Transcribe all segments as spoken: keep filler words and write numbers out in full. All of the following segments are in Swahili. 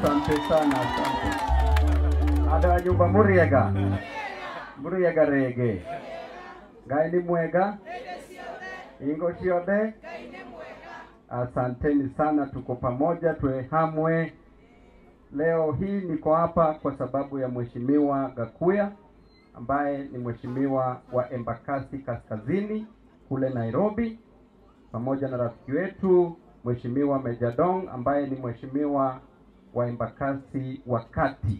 Asante sana, asante. Ada nyumba Muriega. Muriega rege. Gaini mwega. Ingo shiode. Asanteni sana, tuko pamoja, tuehamwe. Leo hii niko hapa kwa sababu ya Mheshimiwa Gakuya ambaye ni mheshimiwa wa Embakasi Kaskazini kule Nairobi, pamoja na rafiki wetu Mheshimiwa Mejadong ambaye ni mheshimiwa wa Embakasi wa Kati.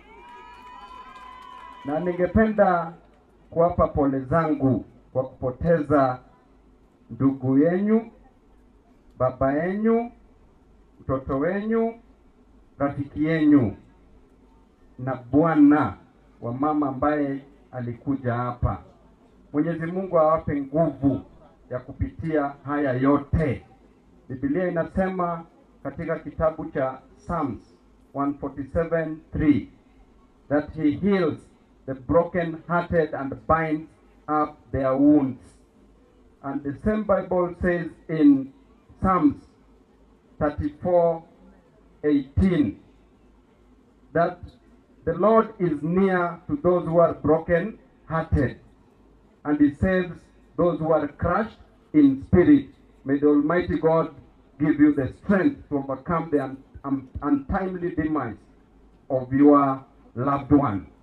Na ningependa kuwapa pole zangu kwa kupoteza ndugu yenu, baba yenu, mtoto wenu, rafiki yenu na bwana wa mama ambaye alikuja hapa. Mwenyezi Mungu awape nguvu ya kupitia haya yote. Biblia inasema katika kitabu cha Psalms one forty-seven three that he heals the broken hearted and binds up their wounds. And the same Bible says in Psalms thirty-four eighteen that the Lord is near to those who are broken hearted, and he saves those who are crushed in spirit. May the Almighty God give you the strength to overcome the un un untimely demise of your loved one.